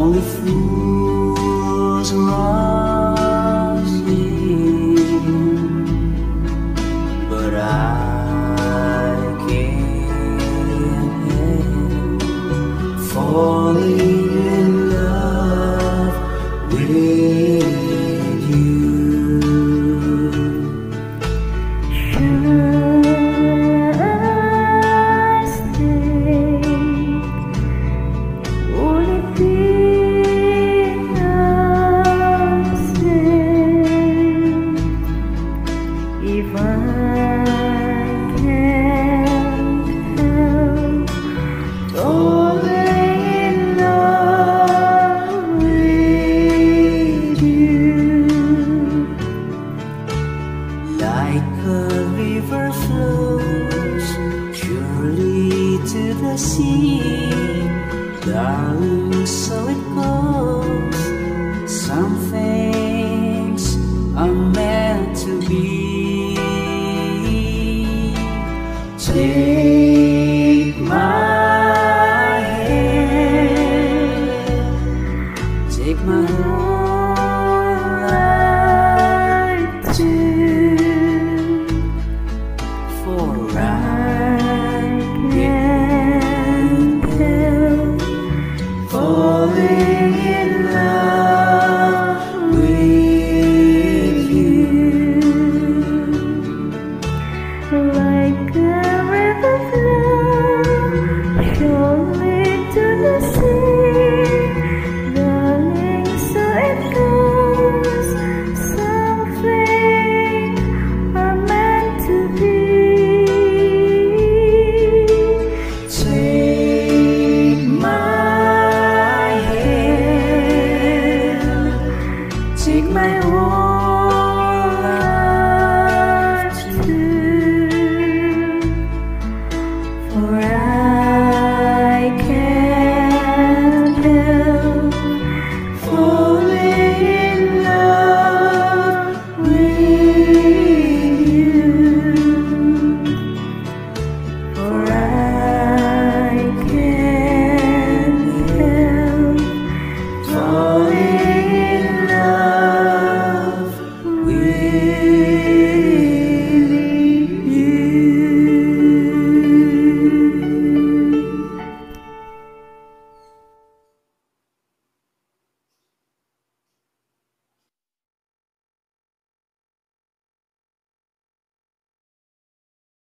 Only fools rush in, but I can't help falling in love with you. Should I stay? Would it be if I can't help falling in love with you? Like a river flows surely to the sea, darling, so it goes. Something